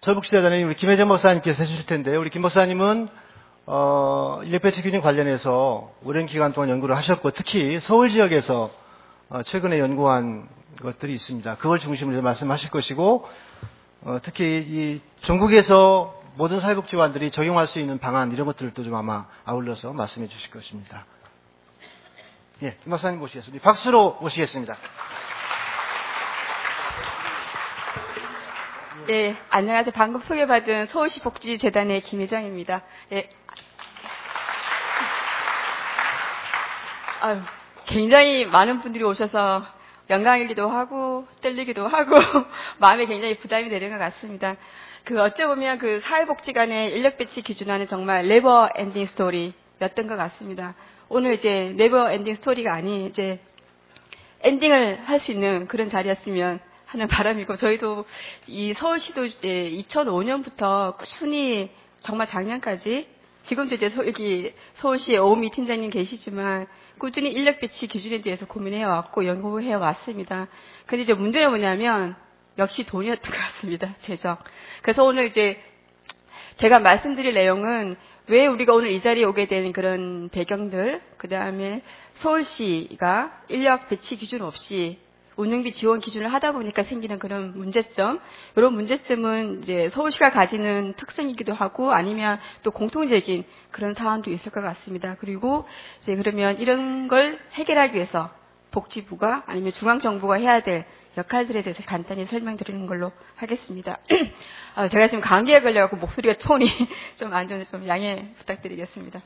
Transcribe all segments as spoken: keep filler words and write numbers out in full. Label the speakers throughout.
Speaker 1: 서울복지재단의 우리 김혜정 박사님께서 해주실 텐데, 우리 김 박사님은 어, 인력배치 균형 관련해서 오랜 기간 동안 연구를 하셨고, 특히 서울 지역에서 어, 최근에 연구한 것들이 있습니다. 그걸 중심으로 말씀하실 것이고, 어, 특히 이 전국에서 모든 사회복지관들이 적용할 수 있는 방안 이런 것들도 좀 아마 아울러서 말씀해 주실 것입니다. 예, 김 박사님 모시겠습니다. 박수로 모시겠습니다.
Speaker 2: 예, 안녕하세요. 방금 소개받은 서울시 복지재단의 김혜정입니다. 예. 아유, 굉장히 많은 분들이 오셔서 영광이기도 하고 떨리기도 하고 마음에 굉장히 부담이 되는 것 같습니다. 그 어찌 보면 그 사회복지관의 인력 배치 기준화는 정말 네버 엔딩 스토리였던 것 같습니다. 오늘 이제 네버 엔딩 스토리가 아닌 이제 엔딩을 할 수 있는 그런 자리였으면 하는 바람이고, 저희도 이 서울시도 이제 이천오 년부터 꾸준히 정말 작년까지, 지금도 이제 서, 여기 서울시에 오미 팀장님 계시지만 꾸준히 인력 배치 기준에 대해서 고민해 왔고 연구해 왔습니다. 근데 이제 문제는 뭐냐면 역시 돈이었던 것 같습니다. 재정. 그래서 오늘 이제 제가 말씀드릴 내용은 왜 우리가 오늘 이 자리에 오게 된 그런 배경들, 그 다음에 서울시가 인력 배치 기준 없이 운영비 지원 기준을 하다 보니까 생기는 그런 문제점, 이런 문제점은 이제 서울시가 가지는 특성이기도 하고 아니면 또 공통적인 그런 사안도 있을 것 같습니다. 그리고 이제 그러면 이런 걸 해결하기 위해서 복지부가 아니면 중앙정부가 해야 될 역할들에 대해서 간단히 설명드리는 걸로 하겠습니다. 아, 제가 지금 감기에 걸려갖고 목소리가 톤이 좀 안 좋은데 좀 양해 부탁드리겠습니다.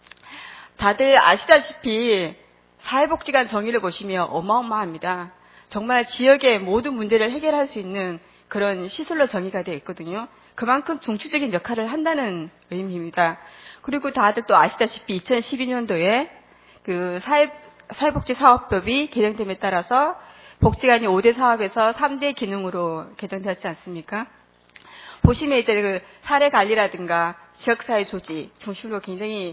Speaker 2: 다들 아시다시피 사회복지관 정의를 보시면 어마어마합니다. 정말 지역의 모든 문제를 해결할 수 있는 그런 시설로 정의가 되어 있거든요. 그만큼 중추적인 역할을 한다는 의미입니다. 그리고 다들 또 아시다시피 이천십이 년도에 그 사회, 사회복지사업법이 개정됨에 따라서 복지관이 오 대 사업에서 삼 대 기능으로 개정되었지 않습니까? 보시면 이제 그 사례 관리라든가 지역사회 조직 중심으로 굉장히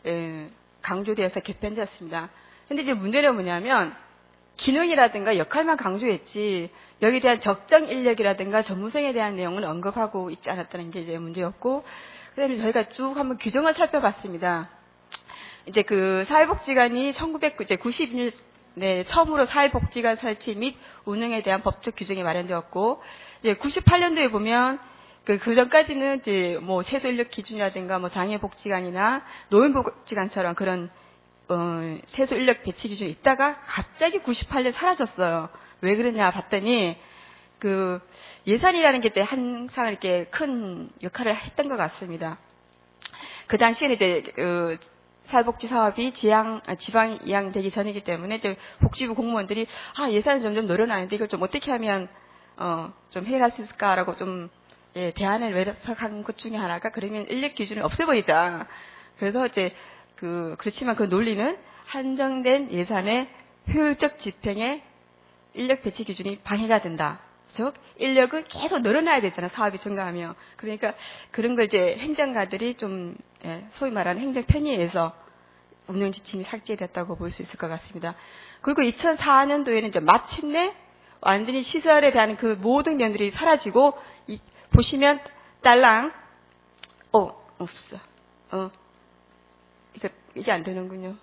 Speaker 2: 강조되어서 개편되었습니다. 근데 이제 문제는 뭐냐면 기능이라든가 역할만 강조했지 여기에 대한 적정 인력이라든가 전문성에 대한 내용은 언급하고 있지 않았다는 게 이제 문제였고, 그다음에 저희가 쭉 한번 규정을 살펴봤습니다. 이제 그 사회복지관이 천구백구십이 년에 처음으로 사회복지관 설치 및 운영에 대한 법적 규정이 마련되었고, 이제 구십팔 년도에 보면 그, 그 전까지는 이제 뭐 최소 인력 기준이라든가 뭐 장애복지관이나 노인복지관처럼 그런 어, 최소 인력 배치 기준이 있다가 갑자기 구십팔 년 사라졌어요. 왜 그러냐 봤더니 그 예산이라는 게 이제 항상 이렇게 큰 역할을 했던 것 같습니다. 그 당시에는 이제 그 사회복지 사업이 지양 지방 이양되기 전이기 때문에 이제 복지부 공무원들이 아 예산이 점점 늘어나는데 이걸 좀 어떻게 하면 어, 좀 해결할 수 있을까라고 좀 예, 대안을 외석한 것 중에 하나가 그러면 인력 기준을 없애버리자. 그래서 이제 그, 그렇지만 그 논리는 한정된 예산의 효율적 집행에 인력 배치 기준이 방해가 된다. 즉, 인력은 계속 늘어나야 되잖아, 사업이 증가하며. 그러니까 그런 걸 이제 행정가들이 좀, 예, 소위 말하는 행정 편의에서 운영 지침이 삭제됐다고 볼 수 있을 것 같습니다. 그리고 이천사 년도에는 이제 마침내 완전히 시설에 대한 그 모든 면들이 사라지고, 이, 보시면 딸랑, 어, 없어. 어. 이거, 이게 안 되는군요.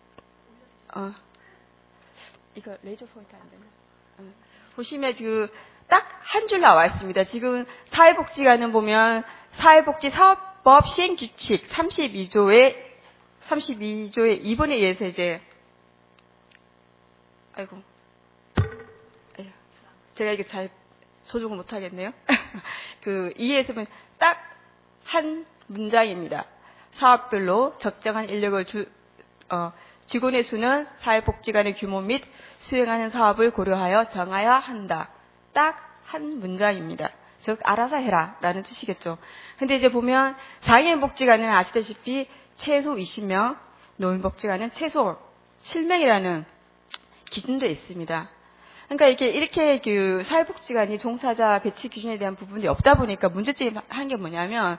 Speaker 2: 어. 이거 레이저 포인트 안 되나? 어. 보시면 그, 딱 한 줄 나와 있습니다. 지금 사회복지관은 보면 사회복지사업법 시행규칙 삼십이 조의, 삼십이 조의 이 번에 의해서 이제, 아이고. 아휴, 제가 이게 잘 소중을 못하겠네요. 그, 이에서 보면 딱 한 문장입니다. 사업별로 적정한 인력을 주, 어, 직원의 수는 사회복지관의 규모 및 수행하는 사업을 고려하여 정하여야 한다. 딱 한 문장입니다. 즉 알아서 해라 라는 뜻이겠죠. 근데 이제 보면 장애인복지관은 아시다시피 최소 이십 명, 노인복지관은 최소 칠 명이라는 기준도 있습니다. 그러니까 이게 이렇게 그 사회복지관이 종사자 배치 기준에 대한 부분이 없다 보니까 문제점이 한 게 뭐냐면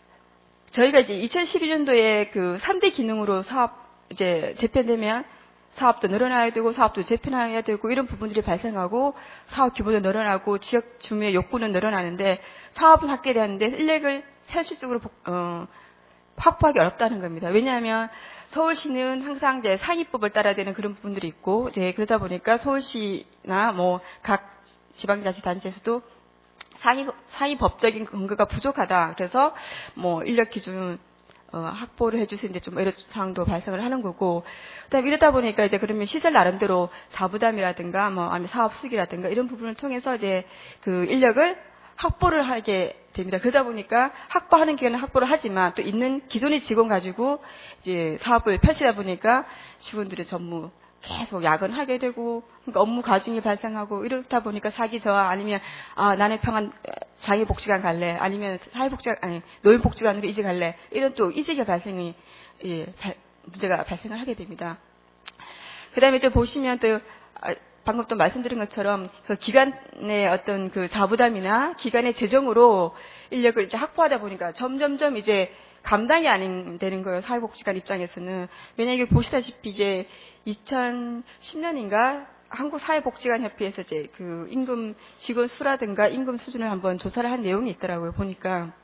Speaker 2: 저희가 이제 이천십이 년도에 그 삼 대 기능으로 사업 이제 재편되면 사업도 늘어나야 되고 사업도 재편해야 되고 이런 부분들이 발생하고 사업 규모도 늘어나고 지역 주민의 욕구는 늘어나는데 사업은 확대되는데 인력을 현실적으로 어, 확보하기 어렵다는 겁니다. 왜냐하면 서울시는 항상 이제 상위법을 따라야 되는 그런 부분들이 있고 이제 그러다 보니까 서울시나 뭐 각 지방자치단체에서도 상위, 상위 법적인 근거가 부족하다. 그래서 뭐 인력 기준 어, 확보를 해주시는데 좀 애로 사항도 발생을 하는 거고, 그다음에 이러다 보니까 이제 그러면 시설 나름대로 사부담이라든가 뭐 아니면 사업 수기라든가 이런 부분을 통해서 이제 그 인력을 확보를 하게 됩니다. 그러다 보니까 확보하는 기간은 확보를 하지만 또 있는 기존의 직원 가지고 이제 사업을 펼치다 보니까 직원들이 전부 계속 야근하게 되고 그러니까 업무 과중이 발생하고 이러다 보니까 사기 저하 아니면 아 나는 평안 장애복지관 갈래 아니면 사회복지관 아니 노인복지관으로 이직 갈래 이런 또 이직의 발생이 예, 발, 문제가 발생을 하게 됩니다. 그다음에 좀 보시면 또 아, 방금 또 말씀드린 것처럼 그 기관의 어떤 그 자부담이나 기관의 재정으로 인력을 이제 확보하다 보니까 점점점 이제 감당이 안 되는 거예요. 사회복지관 입장에서는. 왜냐하면 이게 보시다시피 이제 이천십 년인가 한국사회복지관협회에서 이제 그 임금 직원 수라든가 임금 수준을 한번 조사를 한 내용이 있더라고요. 보니까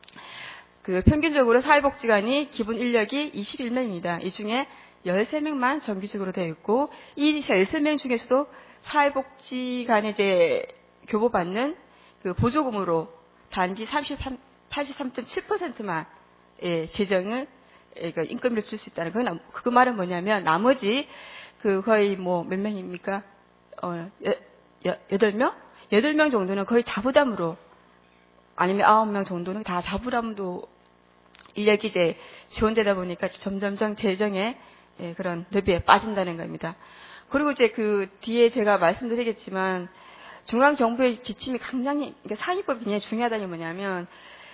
Speaker 2: 그 평균적으로 사회복지관이 기본 인력이 이십일 명입니다. 이 중에 열세 명만 정규직으로 되어 있고 이 열세 명 중에서도 사회복지관에 이제 교부받는 그 보조금으로 단지 삼십삼, 팔십삼 점 칠 퍼센트만 예, 재정을, 예, 그 임금을 줄 수 있다는, 그건, 그 말은 뭐냐면, 나머지, 그, 거의 뭐, 몇 명입니까? 어, 여, 여, 여덟 명? 여덟 명 정도는 거의 자부담으로, 아니면 아홉 명 정도는 다 자부담도 인력이 이제 지원되다 보니까 점점점 재정에, 예, 그런 뇌비에 빠진다는 겁니다. 그리고 이제 그 뒤에 제가 말씀드리겠지만, 중앙정부의 지침이 굉장히, 그러니까 상위법이 굉장히 중요하다는 게 뭐냐면,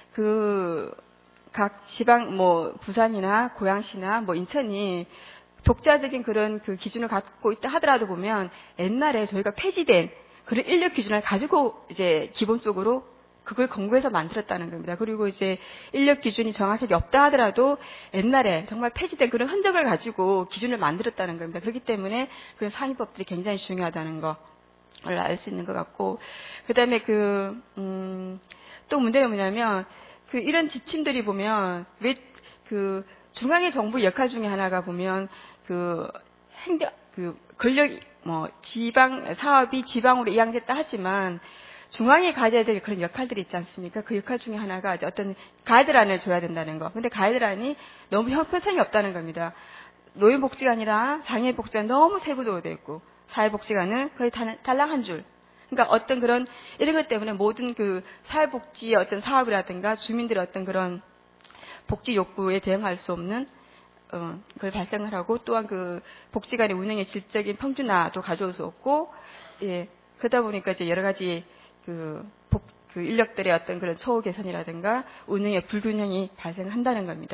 Speaker 2: 그, 각 지방, 뭐, 부산이나 고양시나 뭐, 인천이 독자적인 그런 그 기준을 갖고 있다 하더라도 보면 옛날에 저희가 폐지된 그런 인력 기준을 가지고 이제 기본적으로 그걸 권고해서 만들었다는 겁니다. 그리고 이제 인력 기준이 정확하게 없다 하더라도 옛날에 정말 폐지된 그런 흔적을 가지고 기준을 만들었다는 겁니다. 그렇기 때문에 그런 상위법들이 굉장히 중요하다는 걸 알 수 있는 것 같고, 그 다음에 그, 음, 또 문제가 뭐냐면, 그 이런 지침들이 보면 왜 그 중앙의 정부 역할 중에 하나가 보면 그 행정 그 권력 뭐 지방 사업이 지방으로 이양됐다 하지만 중앙이 가져야 될 그런 역할들이 있지 않습니까? 그 역할 중에 하나가 어떤 가이드라인을 줘야 된다는 거. 근데 가이드라인이 너무 형평성이 없다는 겁니다. 노인복지관이랑 장애복지관 너무 세부적으로 되어 있고 사회복지관은 거의 달랑 한 줄. 그러니까 어떤 그런 이런 것 때문에 모든 그 사회복지의 어떤 사업이라든가 주민들의 어떤 그런 복지 욕구에 대응할 수 없는 어, 그걸 발생을 하고 또한 그 복지관의 운영의 질적인 평준화도 가져올 수 없고 예 그러다 보니까 이제 여러 가지 그, 복, 그 인력들의 어떤 그런 처우 개선이라든가 운영의 불균형이 발생한다는 겁니다.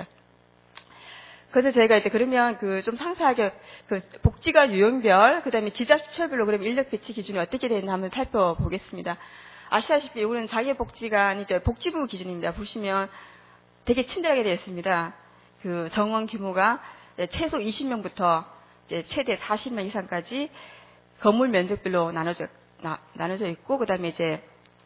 Speaker 2: 그래서 저희가 이제 그러면 그 좀 상세하게 그 복지관 유형별, 그 다음에 지자체별로 그럼 인력 배치 기준이 어떻게 되는지 한번 살펴보겠습니다. 아시다시피 이거는 장애복지관이 이제 복지부 기준입니다. 보시면 되게 친절하게 되어 있습니다. 그 정원 규모가 최소 이십 명부터 이제 최대 사십 명 이상까지 건물 면적별로 나눠져, 나, 나눠져 있고, 그 다음에 이제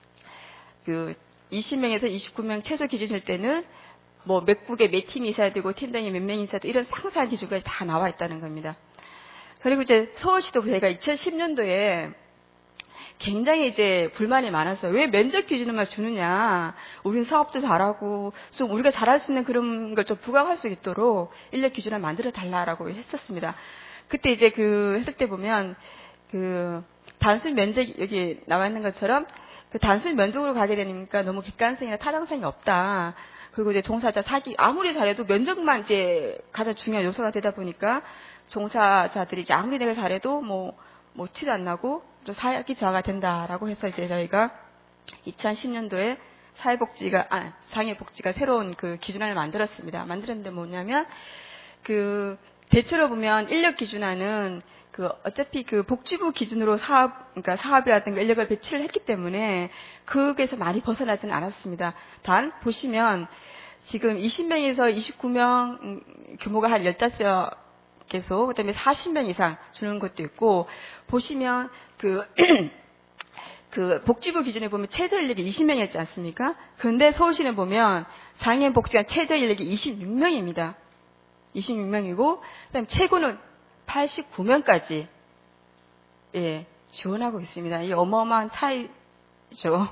Speaker 2: 그 이십 명에서 이십구 명 최소 기준일 때는 뭐 몇 국에 몇 팀이 있어야 되고 팀장이 몇 명이 있어야 되고 이런 상세한 기준까지 다 나와 있다는 겁니다. 그리고 이제 서울시도 저희가 이천십 년도에 굉장히 이제 불만이 많았어요. 왜 면적 기준을만 주느냐. 우리는 사업도 잘하고 좀 우리가 잘할 수 있는 그런 걸 좀 부각할 수 있도록 인력 기준을 만들어 달라라고 했었습니다. 그때 이제 그 했을 때 보면 그 단순 면적 여기 나와 있는 것처럼 그 단순 면적으로 가게 되니까 너무 객관성이나 타당성이 없다. 그리고 이제 종사자 사기, 아무리 잘해도 면적만 이제 가장 중요한 요소가 되다 보니까 종사자들이 이제 아무리 내가 잘해도 뭐, 뭐 티도 안 나고 또 사기 저하가 된다라고 해서 이제 저희가 이천십 년도에 사회복지가, 아, 장애복지가 새로운 그 기준안을 만들었습니다. 만들었는데 뭐냐면 그 대체로 보면 인력 기준안은 그 어차피 그 복지부 기준으로 사업, 그러니까 사업이라든가 인력을 배치를 했기 때문에 거기에서 많이 벗어나지는 않았습니다. 단 보시면 지금 이십 명에서 이십구 명 규모가 한 십오 계속 그다음에 사십 명 이상 주는 것도 있고 보시면 그 그 복지부 기준에 보면 최저 인력이 이십 명이었지 않습니까? 그런데 서울시는 보면 장애인 복지관 최저 인력이 이십육 명입니다. 이십육 명이고 그다음에 최고는 팔십구 명까지 예, 지원하고 있습니다. 이 어마어마한 차이죠.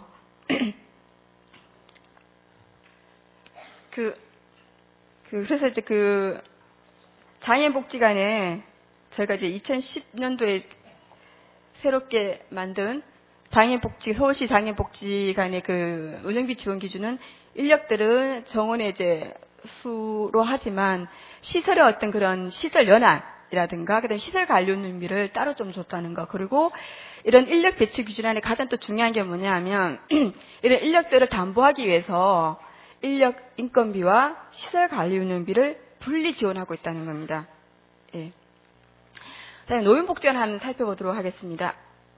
Speaker 2: 그, 그 그래서 이제 그 장애인 복지관에 저희가 이제 이천십 년도에 새롭게 만든 장애인복지, 서울시 장애인복지관의 그 운영비 지원 기준은 인력들은 정원의 이제 수로 하지만 시설의 어떤 그런 시설 연한이라든가 그다음 시설 관리 운영비를 따로 좀 줬다는 거. 그리고 이런 인력 배치 기준 안에 가장 또 중요한 게 뭐냐면 이런 인력들을 담보하기 위해서 인력 인건비와 시설 관리 운영비를 분리 지원하고 있다는 겁니다. 예. 그다음에 노인복지관 한번 살펴보도록 하겠습니다.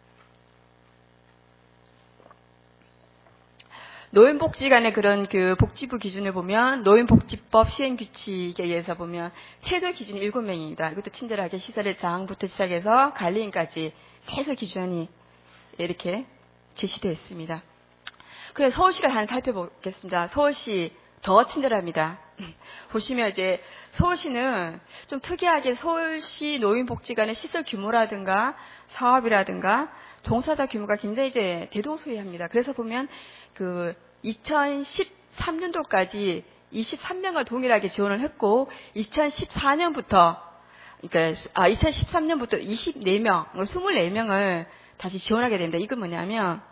Speaker 2: 노인복지관의 그런 그 복지부 기준을 보면 노인복지법 시행규칙에 의해서 보면 최소 기준이 일곱 명입니다. 이것도 친절하게 시설의 장부터 시작해서 관리인까지 최소 기준이 이렇게 제시되어 있습니다. 그래서 서울시를 한번 살펴보겠습니다. 서울시 더 친절합니다. 보시면 이제 서울시는 좀 특이하게 서울시 노인복지관의 시설 규모라든가 사업이라든가 종사자 규모가 굉장히 이제 대동소이합니다. 그래서 보면 그 이천십삼 년도까지 이십삼 명을 동일하게 지원을 했고 이천십사 년부터 그러니까 아 이천십삼 년부터 이십사 명, 이십사 명을 다시 지원하게 됩니다. 이건 뭐냐면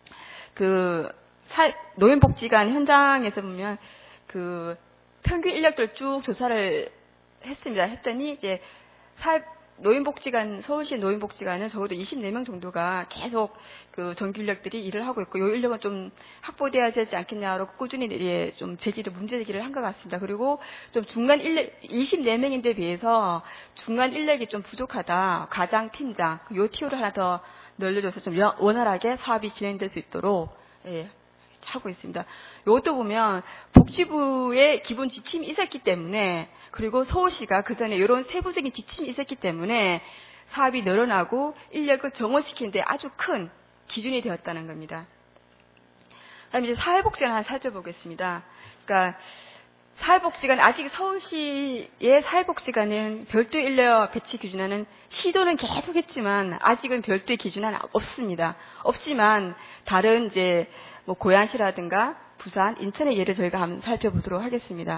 Speaker 2: 그 사, 노인복지관 현장에서 보면 그 평균 인력들 쭉 조사를 했습니다. 했더니 이제 사, 노인복지관, 서울시 노인복지관은 적어도 이십사 명 정도가 계속 그 정규 인력들이 일을 하고 있고, 이 인력은 좀 확보돼야 되지 않겠냐고 꾸준히 예, 좀 제기를, 문제 제기를 한 것 같습니다. 그리고 좀 중간 인력, 이십사 명인데 비해서 중간 인력이 좀 부족하다. 과장, 팀장, 요 티오를 하나 더 늘려줘서 좀 원활하게 사업이 진행될 수 있도록, 예, 하고 있습니다. 이것도 보면 복지부의 기본 지침이 있었기 때문에, 그리고 서울시가 그 전에 이런 세부적인 지침이 있었기 때문에 사업이 늘어나고 인력을 정원시키는 데 아주 큰 기준이 되었다는 겁니다. 그다음에 이제 사회복지관 하나 살펴보겠습니다. 그러니까 사회복지관, 아직 서울시의 사회복지관은 별도 인력 배치 기준하는 시도는 계속했지만 아직은 별도의 기준은 없습니다. 없지만 다른 이제 뭐 고양시라든가 부산, 인천의 예를 저희가 한번 살펴보도록 하겠습니다.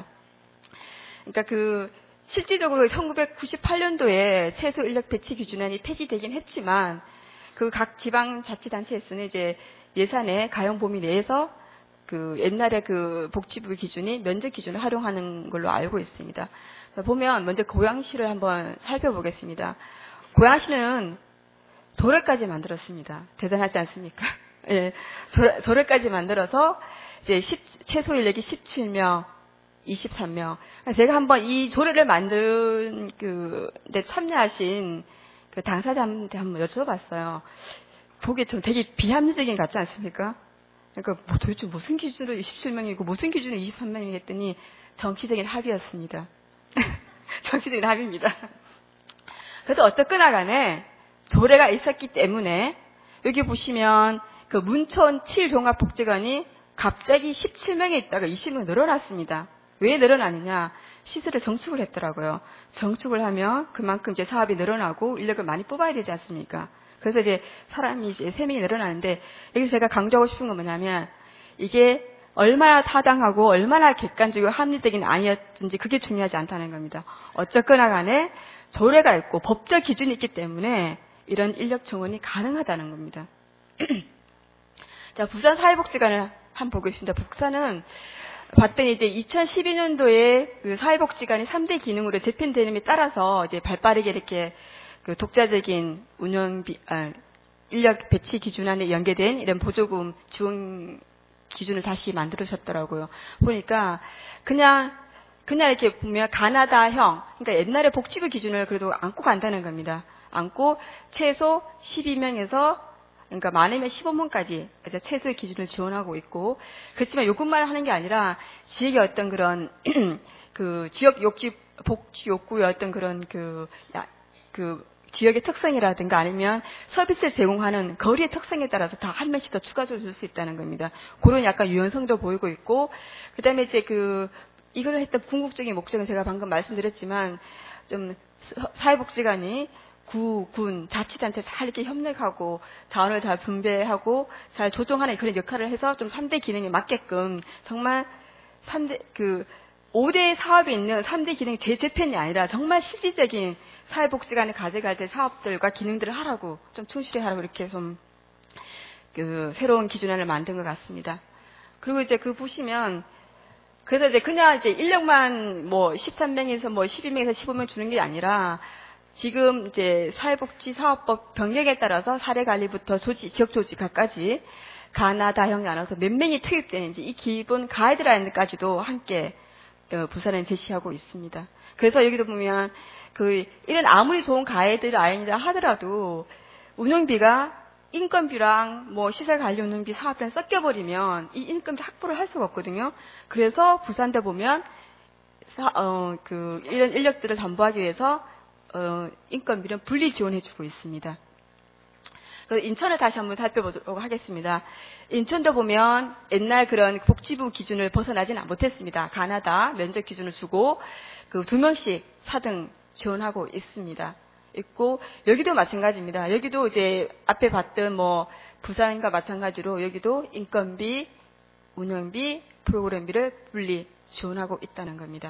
Speaker 2: 그러니까 그 실질적으로 천구백구십팔 년도에 최소 인력 배치 기준안이 폐지되긴 했지만 그 각 지방자치단체에서는 이제 예산의 가용 범위 내에서 그 옛날에 그 복지부 기준이 면적 기준을 활용하는 걸로 알고 있습니다. 보면 먼저 고양시를 한번 살펴보겠습니다. 고양시는 조례까지 만들었습니다. 대단하지 않습니까? 예, 조례, 조례까지 만들어서 이제 십, 최소 인력이 십칠 명, 이십삼 명. 제가 한번 이 조례를 만든 그, 데 참여하신 그 당사자한테 한번 여쭤봤어요. 보기에 좀 되게 비합리적인 것 같지 않습니까? 그러니까 뭐 도대체 무슨 기준으로 이십칠 명이고 무슨 기준으로 이십삼 명이 했더니 정치적인 합의였습니다. 정치적인 합의입니다. 그래도 어쨌거나 간에 조례가 있었기 때문에 여기 보시면 그 문천 칠 종합복지관이 갑자기 십칠 명에 있다가 이십 명 늘어났습니다. 왜 늘어나느냐? 시설을 정축을 했더라고요. 정축을 하면 그만큼 이제 사업이 늘어나고 인력을 많이 뽑아야 되지 않습니까? 그래서 이제 사람이 이제 세 명이 늘어나는데, 여기서 제가 강조하고 싶은 건 뭐냐면, 이게 얼마나 타당하고 얼마나 객관적이고 합리적인 아니었든지 그게 중요하지 않다는 겁니다. 어쨌거나 간에 조례가 있고 법적 기준이 있기 때문에 이런 인력 정원이 가능하다는 겁니다. 자, 부산 사회복지관을 한번 보겠습니다. 부산은 봤더니 이제 이천십이 년도에 그 사회복지관이 삼 대 기능으로 재편되는에 따라서 이제 발빠르게 이렇게 그 독자적인 운영비, 아, 인력 배치 기준안에 연계된 이런 보조금 지원 기준을 다시 만들으셨더라고요. 보니까 그냥, 그냥 이렇게 보면 가나다형, 그러니까 옛날에 복지부 기준을 그래도 안고 간다는 겁니다. 안고 최소 십이 명에서 그러니까 많으면 십오 명까지 최소의 기준을 지원하고 있고, 그렇지만 요것만 하는 게 아니라 지역의 어떤 그런 그 지역 욕지 복지 욕구의 어떤 그런 그, 야, 그 지역의 특성이라든가 아니면 서비스를 제공하는 거리의 특성에 따라서 다 한 명씩 더 추가적으로 줄 수 있다는 겁니다. 그런 약간 유연성도 보이고 있고, 그 다음에 이제 그, 이걸 했던 궁극적인 목적은 제가 방금 말씀드렸지만, 좀 사회복지관이 구, 군, 자치단체 잘 이렇게 협력하고 자원을 잘 분배하고 잘 조정하는 그런 역할을 해서 좀 삼 대 기능에 맞게끔 정말 삼 대, 그, 오 대 사업이 있는 삼 대 기능이 제 재편이 아니라 정말 실질적인 사회복지관의 가지가지 사업들과 기능들을 하라고 좀 충실히 하라고 이렇게 좀 그 새로운 기준안을 만든 것 같습니다. 그리고 이제 그 보시면 그래서 이제 그냥 이제 인력만 뭐 십삼 명에서 뭐 십이 명에서 십오 명 주는 게 아니라 지금 이제 사회복지사업법 병력에 따라서 사례관리부터 조직, 지역 조직화까지 가나 다형이 나눠서 몇 명이 투입되는지 이 기본 가이드라인까지도 함께 부산에 제시하고 있습니다. 그래서 여기도 보면 그 이런 아무리 좋은 가이드라인이라 하더라도 운영비가 인건비랑 뭐 시설관리 운영비 사업비랑 섞여버리면 이 인건비 확보를 할 수가 없거든요. 그래서 부산대 보면 사, 어, 그 이런 인력들을 담보하기 위해서 어, 인건비는 분리 지원해주고 있습니다. 인천을 다시 한번 살펴보도록 하겠습니다. 인천도 보면 옛날 그런 복지부 기준을 벗어나지는 못했습니다. 가나다 면적 기준을 주고 그 두 명씩 사 등 지원하고 있습니다. 있고 여기도 마찬가지입니다. 여기도 이제 앞에 봤던 뭐 부산과 마찬가지로 여기도 인건비, 운영비, 프로그램비를 분리 지원하고 있다는 겁니다.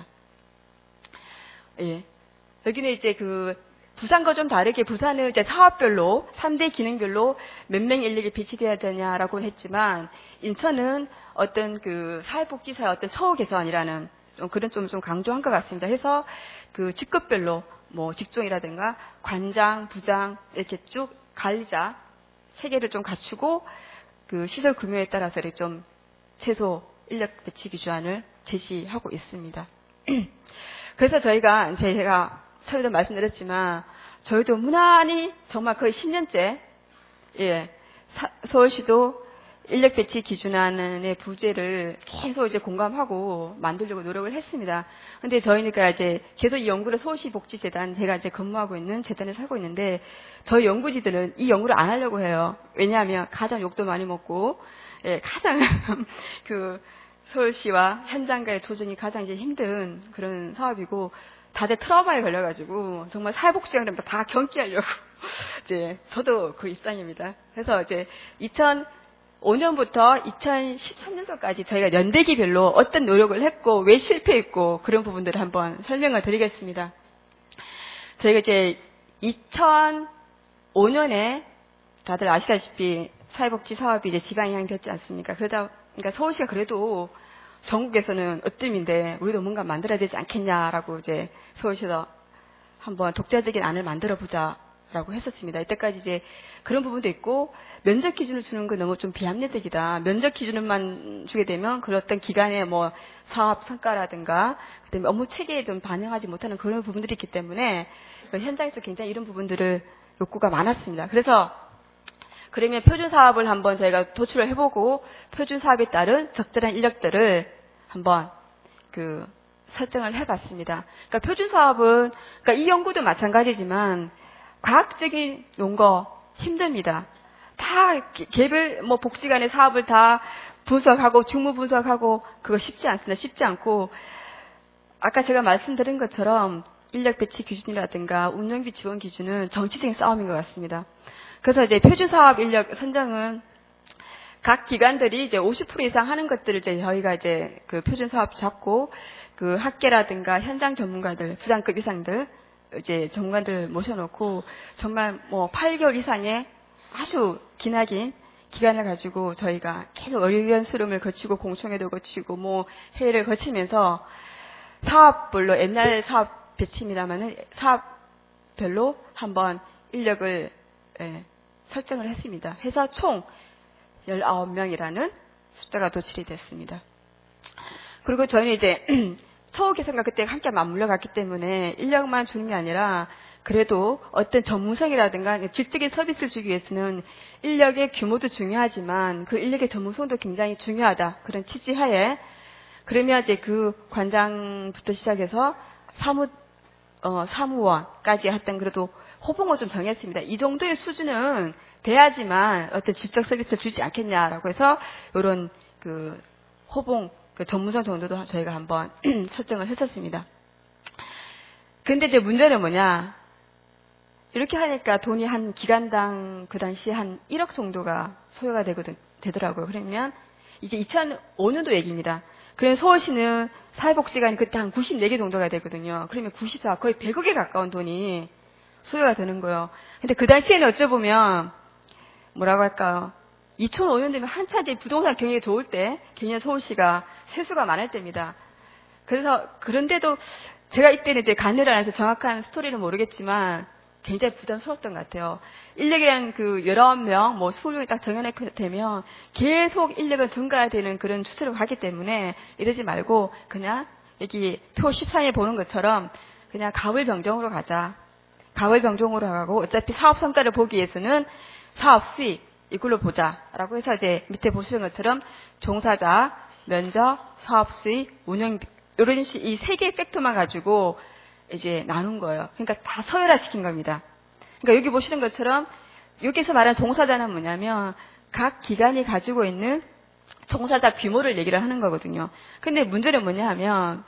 Speaker 2: 예. 여기는 이제 그 부산과 좀 다르게 부산은 이제 사업별로 삼 대 기능별로 몇 명 인력이 배치돼야 되냐라고 했지만 인천은 어떤 그 사회복지사의 어떤 처우 개선이라는 좀 그런 좀 좀 강조한 것 같습니다. 해서 그 직급별로 뭐 직종이라든가 관장, 부장 이렇게 쭉 관리자 체계를 좀 갖추고 그 시설 규모에 따라서 좀 최소 인력 배치 기준안을 제시하고 있습니다. 그래서 저희가 제가 처음에도 말씀드렸지만 저희도 무난히 정말 거의 십 년째 예, 사, 서울시도 인력 배치 기준안의 부재를 계속 이제 공감하고 만들려고 노력을 했습니다. 근데 저희니까 이제 계속 이 연구를 서울시 복지재단 제가 이제 근무하고 있는 재단에서 하고 있는데 저희 연구지들은 이 연구를 안 하려고 해요. 왜냐하면 가장 욕도 많이 먹고 예, 가장 그 서울시와 현장과의 조정이 가장 이제 힘든 그런 사업이고 다들 트라우마에 걸려가지고 정말 사회복지관이면 다 경기하려고 이제 저도 그 입장입니다. 그래서 이제 이천오 년부터 이천십삼 년도까지 저희가 연대기별로 어떤 노력을 했고 왜 실패했고 그런 부분들을 한번 설명을 드리겠습니다. 저희가 이제 이천오 년에 다들 아시다시피 사회복지 사업이 이제 지방이양이 됐지 않습니까? 그러다 그러니까 서울시가 그래도 전국에서는 으뜸인데 우리도 뭔가 만들어야 되지 않겠냐라고 이제 서울시에서 한번 독자적인 안을 만들어 보자라고 했었습니다. 이때까지 이제 그런 부분도 있고 면적 기준을 주는 건 너무 좀 비합리적이다. 면적 기준만 주게 되면 그런 어떤 기관의 뭐 사업 성과라든가 그다음에 업무 체계에 좀 반영하지 못하는 그런 부분들이 있기 때문에 현장에서 굉장히 이런 부분들을 욕구가 많았습니다. 그래서 그러면 표준 사업을 한번 저희가 도출을 해보고 표준 사업에 따른 적절한 인력들을 한번 그 설정을 해봤습니다. 그러니까 표준 사업은 그러니까 이 연구도 마찬가지지만 과학적인 용거 힘듭니다. 다 개별 뭐 복지관의 사업을 다 분석하고 직무 분석하고 그거 쉽지 않습니다. 쉽지 않고 아까 제가 말씀드린 것처럼 인력 배치 기준이라든가 운영비 지원 기준은 정치적인 싸움인 것 같습니다. 그래서 이제 표준 사업 인력 선정은 각 기관들이 이제 오십 퍼센트 이상 하는 것들을 이제 저희가 이제 그 표준 사업 잡고 그 학계라든가 현장 전문가들, 부장급 이상들 이제 전문가들 모셔놓고 정말 뭐 팔 개월 이상의 아주 기나긴 기간을 가지고 저희가 계속 의견 수렴을 거치고 공청회도 거치고 뭐 회의를 거치면서 사업별로 옛날 사업 배치입니다만은 사업별로 한번 인력을 예, 설정을 했습니다. 해서 총 열아홉 명이라는 숫자가 도출이 됐습니다. 그리고 저희는 이제 처우 개선과 그때 함께 맞물려 갔기 때문에 인력만 주는 게 아니라 그래도 어떤 전문성이라든가 질적인 서비스를 주기 위해서는 인력의 규모도 중요하지만 그 인력의 전문성도 굉장히 중요하다. 그런 취지하에 그러면 이제 그 관장부터 시작해서 사무, 어, 사무원까지 했던 그래도 호봉을 좀 정했습니다. 이 정도의 수준은 돼야지만 어떤 질적 서비스를 주지 않겠냐라고 해서 이런 그 호봉 그 전문성 정도도 저희가 한번 설정을 했었습니다. 근데 이제 문제는 뭐냐? 이렇게 하니까 돈이 한 기간당 그 당시에 한 일억 정도가 소요가 되거든, 되더라고요. 그러면 이게 이천오 년도 얘기입니다. 그래서 서울시는 사회복지관이 그때 한 구십사 개 정도가 되거든요. 그러면 구십사, 거의 백억에 가까운 돈이 소요가 되는 거예요. 근데 그 당시에는 어쩌보면 뭐라고 할까요? 이천오 년 되면 한참 이제 부동산 경기가 좋을 때, 경기가 서울시가 세수가 많을 때입니다. 그래서 그런데도 제가 이때는 이제 간여를 안 해서 정확한 스토리는 모르겠지만 굉장히 부담스러웠던 것 같아요. 인력이란 그 열아홉 명, 뭐 스물 명이 딱 정해놓게 되면 계속 인력은 증가되는 그런 추세로 가기 때문에 이러지 말고 그냥 여기 표 십삼에 보는 것처럼 그냥 가물병정으로 가자. 가물병정으로 가고 어차피 사업 성과를 보기 위해서는 사업 수익 이걸로 보자라고 해서 이제 밑에 보시는 것처럼 종사자, 면적, 사업 수익, 운영 이런 식 이 세 개의 팩터만 가지고 이제 나눈 거예요. 그러니까 다 서열화시킨 겁니다. 그러니까 여기 보시는 것처럼 여기서 말하는 종사자는 뭐냐면 각 기관이 가지고 있는 종사자 규모를 얘기를 하는 거거든요. 근데 문제는 뭐냐 하면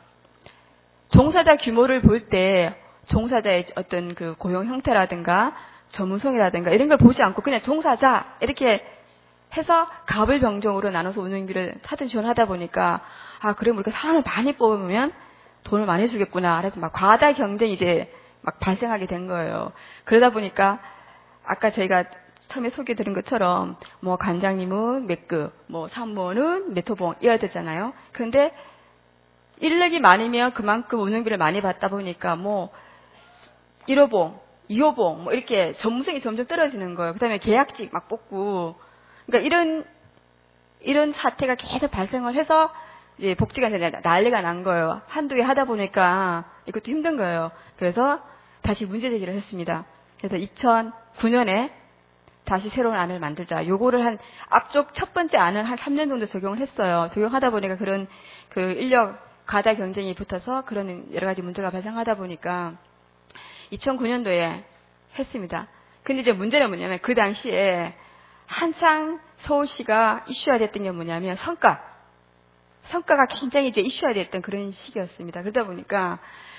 Speaker 2: 종사자 규모를 볼 때 종사자의 어떤 그 고용 형태라든가 전문성이라든가 이런 걸 보지 않고 그냥 종사자 이렇게 해서 가불병정으로 나눠서 운영비를 차등 지원하다 보니까 아 그럼 우리가 사람을 많이 뽑으면 돈을 많이 주겠구나. 그래서 막 과다 경쟁이 이제 막 발생하게 된 거예요. 그러다 보니까 아까 저희가 처음에 소개드린 것처럼 뭐 관장님은 몇 급, 뭐 사무원은 몇 호봉 이어야 되잖아요. 그런데 인력이 많으면 그만큼 운영비를 많이 받다 보니까 뭐 일 호봉, 이 호봉 뭐 이렇게 전문성이 점점 떨어지는 거예요. 그다음에 계약직 막 뽑고 그러니까 이런 이런 사태가 계속 발생을 해서 이제 복지가 난리가 난 거예요. 한두 개 하다 보니까 이것도 힘든 거예요. 그래서 다시 문제 제기를 했습니다. 그래서 이천구 년에 다시 새로운 안을 만들자. 요거를 한 앞쪽 첫 번째 안을 한 삼 년 정도 적용을 했어요. 적용하다 보니까 그런 그 인력 과다 경쟁이 붙어서 그런 여러 가지 문제가 발생하다 보니까 이천구 년도에 했습니다. 근데 이제 문제는 뭐냐면 그 당시에 한창 서울시가 이슈화 됐던 게 뭐냐면 성과. 성과가 굉장히 이제 이슈화 됐던 그런 시기였습니다. 그러다 보니까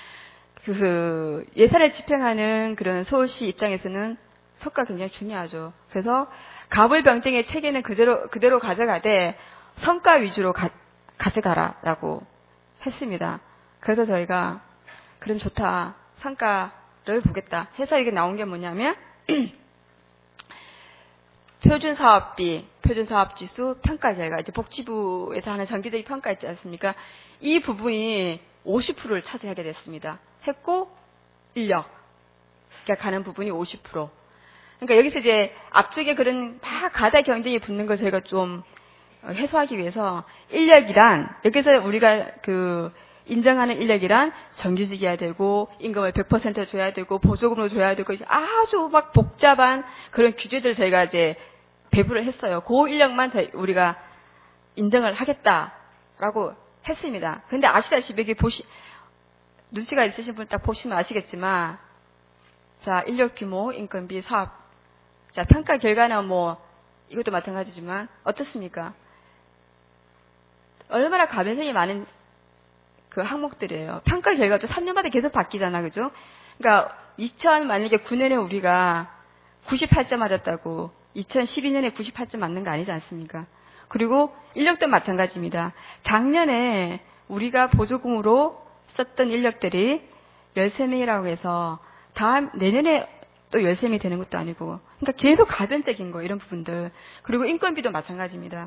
Speaker 2: 그 예산을 집행하는 그런 서울시 입장에서는 성과가 굉장히 중요하죠. 그래서 가불병정의 체계는 그대로, 그대로 가져가되 성과 위주로 가, 가져가라라고 했습니다. 그래서 저희가 그럼 좋다. 성과를 보겠다. 해서 이게 나온 게 뭐냐면 표준사업비, 표준사업지수, 평가결과, 이제 복지부에서 하는 정기적인 평가 있지 않습니까? 이 부분이 오십 퍼센트를 차지하게 됐습니다. 했고, 인력. 그러니까 가는 부분이 오십 퍼센트. 그러니까 여기서 이제 앞쪽에 그런 막 가다 경쟁이 붙는 걸 저희가 좀 해소하기 위해서 인력이란, 여기서 우리가 그 인정하는 인력이란 정규직이어야 되고, 임금을 백 퍼센트 줘야 되고, 보조금으로 줘야 되고, 아주 막 복잡한 그런 규제들을 저희가 이제 배부를 했어요. 그 인력만 저희, 우리가 인정을 하겠다라고 했습니다. 근데 아시다시피 여기 보시, 눈치가 있으신 분 딱 보시면 아시겠지만, 자, 인력 규모, 인건비, 사업. 자, 평가 결과는 뭐, 이것도 마찬가지지만, 어떻습니까? 얼마나 가변성이 많은 그 항목들이에요. 평가 결과도 삼 년마다 계속 바뀌잖아, 그죠? 그러니까, 이천, 만약에 구 년에 우리가 구십팔 점 맞았다고, 이천십이 년에 구십팔 점 맞는 거 아니지 않습니까? 그리고 인력도 마찬가지입니다. 작년에 우리가 보조금으로 썼던 인력들이 열세 명이라고 해서 다음 내년에 또 열세 명이 되는 것도 아니고 그러니까 계속 가변적인 거 이런 부분들. 그리고 인건비도 마찬가지입니다.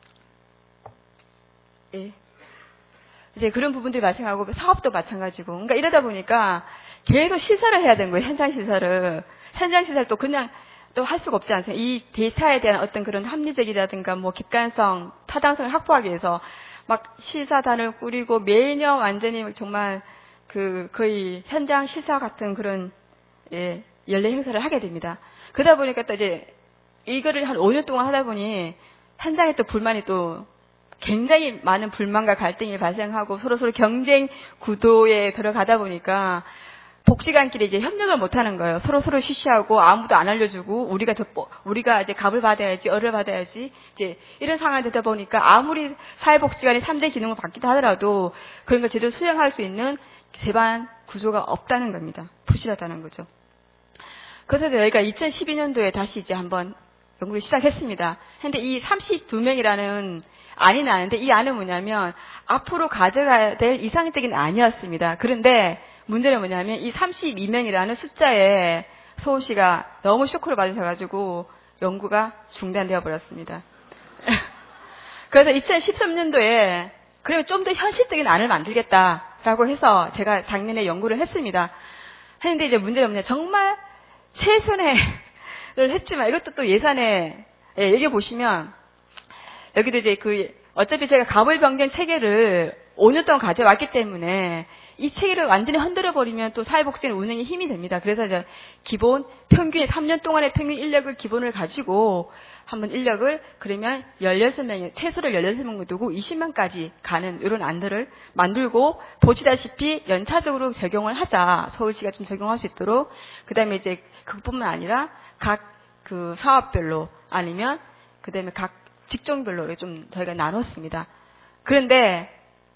Speaker 2: 예. 이제 그런 부분들이 발생하고 사업도 마찬가지고 그러니까 이러다 보니까 계속 시설을 해야 되는 거예요. 현장 시설을. 현장 시설 또 그냥 또 할 수가 없지 않습니까? 이 데이터에 대한 어떤 그런 합리적이라든가 뭐 객관성, 타당성을 확보하기 위해서 막 시사단을 꾸리고 매년 완전히 정말 그 거의 현장 시사 같은 그런 예, 연례 행사를 하게 됩니다. 그러다 보니까 또 이제 이거를 한 오 년 동안 하다 보니 현장에 또 불만이 또 굉장히 많은 불만과 갈등이 발생하고 서로서로 경쟁 구도에 들어가다 보니까 복지관끼리 이제 협력을 못 하는 거예요. 서로서로 쉬쉬하고 아무도 안 알려주고 우리가 더, 우리가 이제 값을 받아야지, 얼을 받아야지, 이제 이런 상황이 되다 보니까 아무리 사회복지관이 삼 대 기능을 받기도 하더라도 그런 걸 제대로 수행할 수 있는 제반 구조가 없다는 겁니다. 부실하다는 거죠. 그래서 저희가 이천십이 년도에 다시 이제 한번 연구를 시작했습니다. 근데 이 삼십이 명이라는 안이 나는데 이 안은 뭐냐면 앞으로 가져가야 될 이상적인 안이었습니다. 그런데 문제는 뭐냐면 이 삼십이 명이라는 숫자에 서울시가 너무 쇼크를 받으셔가지고 연구가 중단되어 버렸습니다. 그래서 이천십삼 년도에 그러면 좀 더 현실적인 안을 만들겠다라고 해서 제가 작년에 연구를 했습니다. 했는데 이제 문제는 뭐냐, 정말 최선의 를 했지만 이것도 또 예산에, 예, 여기 보시면 여기도 이제 그 어차피 제가 가불병정 체계를 오 년 동안 가져왔기 때문에 이 체계를 완전히 흔들어 버리면 또 사회복지는 운영에 힘이 됩니다. 그래서 이제 기본 평균 삼 년 동안의 평균 인력을 기본을 가지고 한번 인력을 그러면 열여섯 명, 최소를 열여섯 명 두고 이십만까지 가는 이런 안들을 만들고 보시다시피 연차적으로 적용을 하자. 서울시가 좀 적용할 수 있도록. 그 다음에 이제 그것뿐만 아니라 각 그 사업별로 아니면 그 다음에 각 직종별로 좀 저희가 나눴습니다. 그런데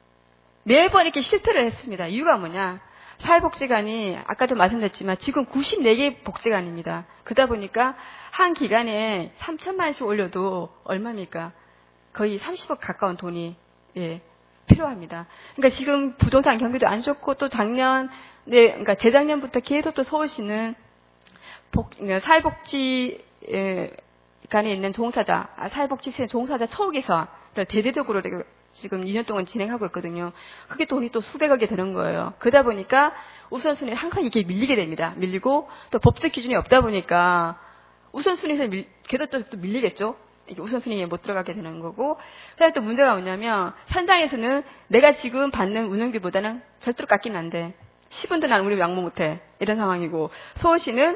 Speaker 2: 매번 이렇게 실패를 했습니다. 이유가 뭐냐? 사회복지관이 아까도 말씀드렸지만 지금 구십사 개 복지관입니다. 그러다 보니까 한 기간에 삼천만 원씩 올려도 얼마입니까? 거의 삼십억 가까운 돈이, 예, 필요합니다. 그러니까 지금 부동산 경기도 안 좋고 또 작년, 네, 그러니까 재작년부터 계속 또 서울시는 복, 사회복지, 예, 간에 있는 종사자, 아, 사회복지시의 종사자 처우개선을 대대적으로 지금 이 년 동안 진행하고 있거든요. 그게 돈이 또 수백억이 되는 거예요. 그러다 보니까 우선순위에 항상 이게 밀리게 됩니다. 밀리고 또 법적 기준이 없다 보니까 우선순위에서 밀, 계속 또, 또 밀리겠죠. 이게 우선순위에 못 들어가게 되는 거고. 그다음에 또 문제가 뭐냐면 현장에서는 내가 지금 받는 운영비보다는 절대로 깎이면 안 돼. 십 원도 난 우리 양보 못해. 이런 상황이고 서울시는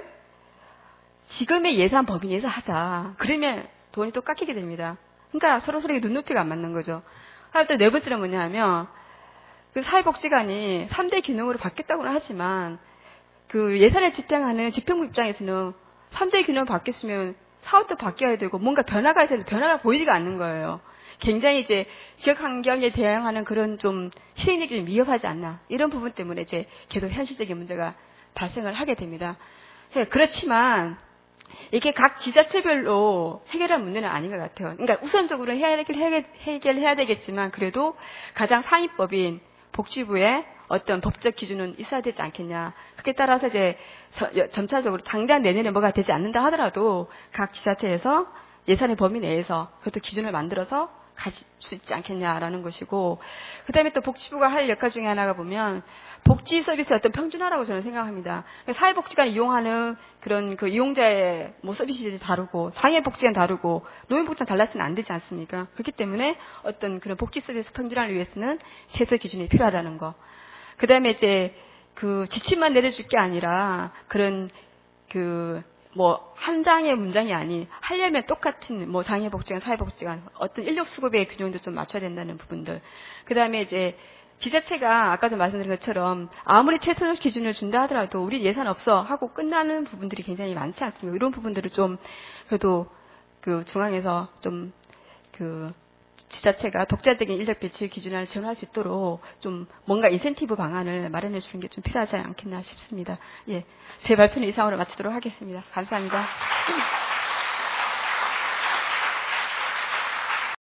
Speaker 2: 지금의 예산 범위 내에서 하자. 그러면 돈이 또 깎이게 됩니다. 그러니까 서로서로 눈높이가 안 맞는 거죠. 또 네 번째는 뭐냐 하면, 그 사회복지관이 삼 대 기능으로 바뀌었다고는 하지만, 그 예산을 집행하는 집행부 입장에서는 삼 대 기능으로 바뀌었으면 사업도 바뀌어야 되고, 뭔가 변화가 있어야 되는데 변화가 보이지가 않는 거예요. 굉장히 이제 지역 환경에 대응하는 그런 좀 실행력이 좀 위협하지 않나. 이런 부분 때문에 이제 계속 현실적인 문제가 발생을 하게 됩니다. 그렇지만, 이게 각 지자체별로 해결할 문제는 아닌 것 같아요. 그러니까 우선적으로 해결, 해결, 해결해야 되겠지만 그래도 가장 상위법인 복지부의 어떤 법적 기준은 있어야 되지 않겠냐. 그에 따라서 이제 점차적으로 당장 내년에 뭐가 되지 않는다 하더라도 각 지자체에서 예산의 범위 내에서 그것도 기준을 만들어서 가질 수 있지 않겠냐라는 것이고, 그 다음에 또 복지부가 할 역할 중에 하나가 보면 복지 서비스의 어떤 평준화라고 저는 생각합니다. 사회복지관 이용하는 그런 그 이용자의 뭐 서비스들이 다르고 장애복지관 다르고 노인복지관 달랐으면 안 되지 않습니까? 그렇기 때문에 어떤 그런 복지 서비스 평준화를 위해서는 최소 기준이 필요하다는 거. 그 다음에 이제 그 지침만 내려줄 게 아니라 그런 그 뭐 한 장의 문장이 아닌 하려면 똑같은 뭐 장애복지관, 사회복지관 어떤 인력 수급의 균형도 좀 맞춰야 된다는 부분들. 그 다음에 이제 지자체가 아까도 말씀드린 것처럼 아무리 최소적 기준을 준다 하더라도 우리 예산 없어 하고 끝나는 부분들이 굉장히 많지 않습니까? 이런 부분들을 좀 그래도 그 중앙에서 좀 그 지자체가 독자적인 인력 배치 기준을 지원할 수 있도록 좀 뭔가 인센티브 방안을 마련해 주는 게 좀 필요하지 않겠나 싶습니다. 예, 제 발표는 이상으로 마치도록 하겠습니다. 감사합니다.